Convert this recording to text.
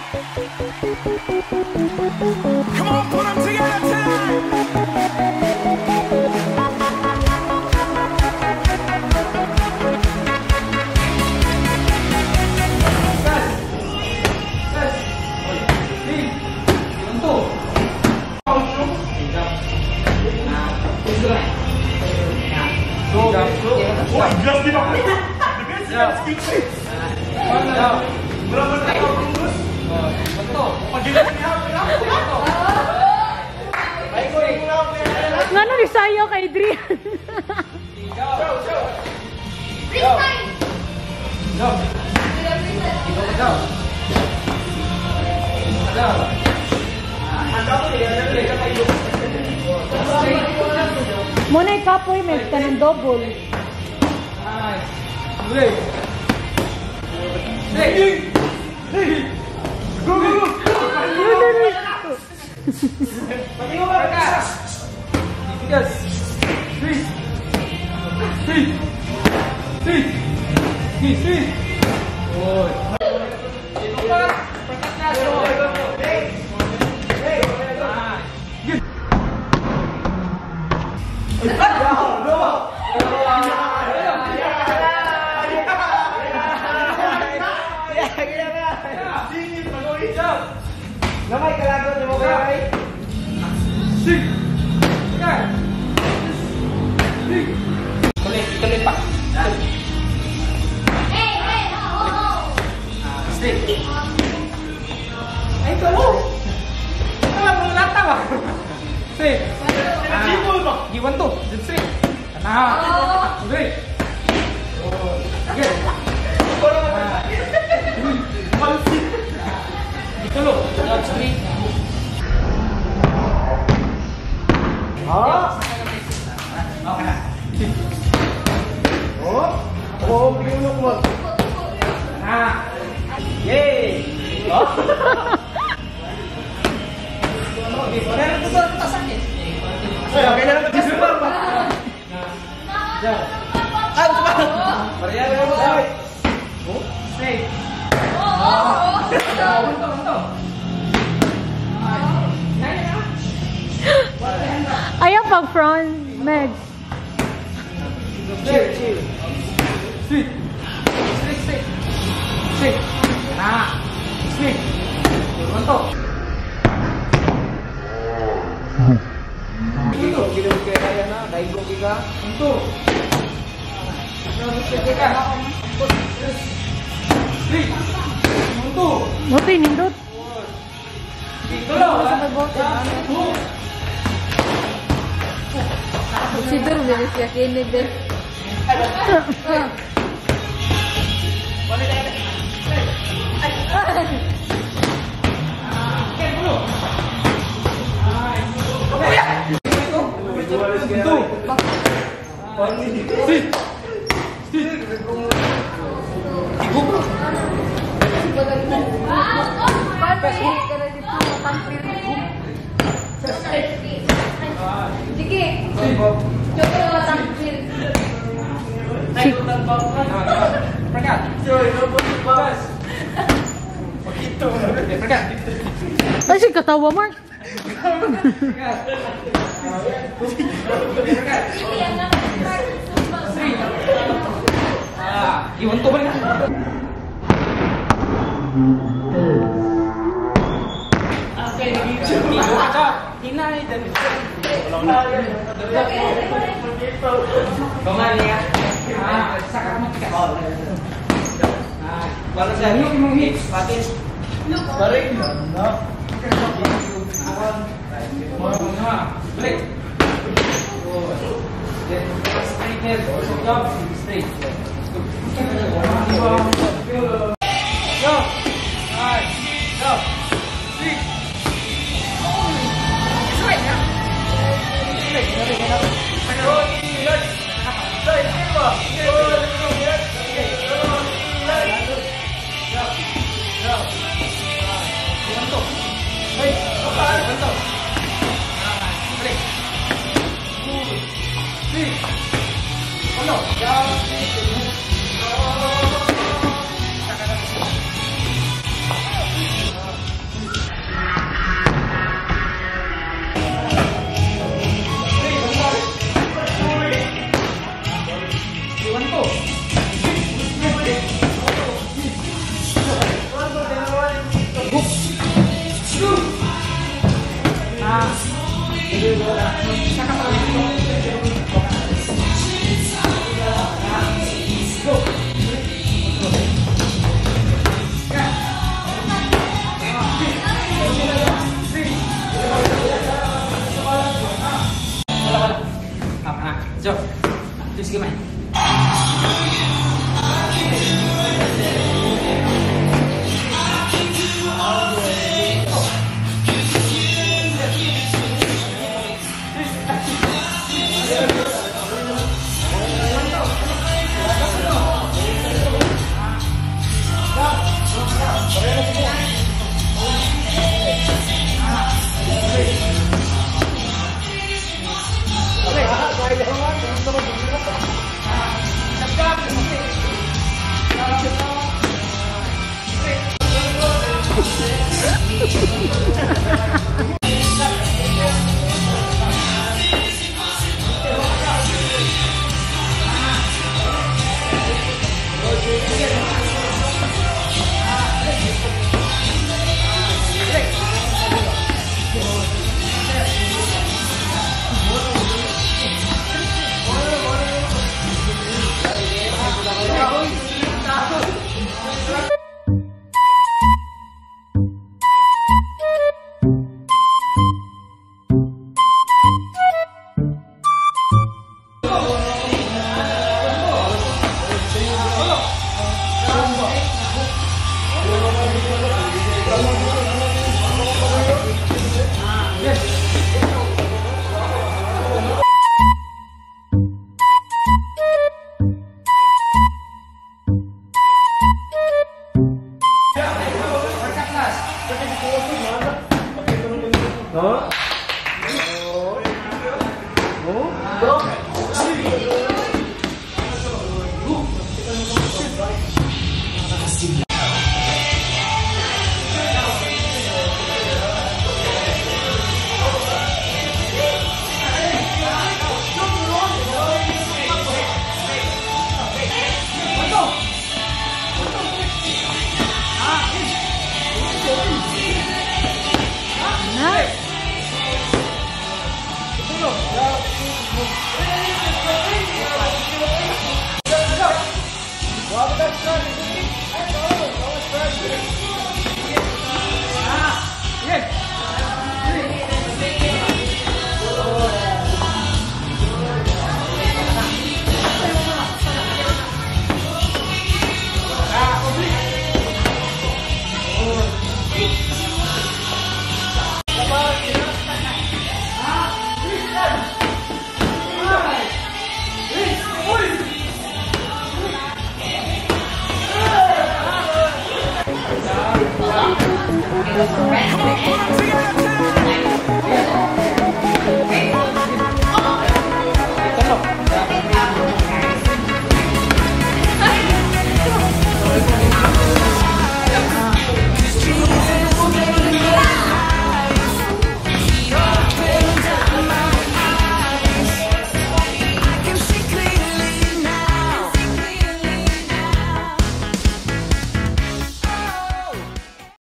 Come on, put them together tonight. Nga na risayo kay Adrian. Muna ikapoy, may kanang double. Namay kalagot mo kay. Tuloy pa. Ay, ito mo. Ano mo lata ba? Say. Giwan to. Say. Nah. Okay. Okay. Dito lo. Street. Okay na. Oh, pinulong mo. Yay! Oh. Meron ko doon tasan eh. Okay na lang kasi ba? Ah, usma. Parehas mo daw. Oh, stay. Ayaw pag front, Meg. Chill, chill. Sweet. Sweet. Sweet. Nah. Sweet. Mantap. Ito, gilawin kayo kaya na. Dahil ko kita. Ito. Sweet. Ito. Buti, nindot. Ito lang. Consider very yakin deh. Ay, katawa, Mark. Iwan to balik. Okay, hinay dan kemana ya? Sakit mo tiga. Wala sa inyo yung hits, patin. Balik. No. Balik. Straight head, jump, straight. Go. Nice. Go. Straight. Straight, ya. Straight. Saka pa lang ito. Go. So, just give me. Come on,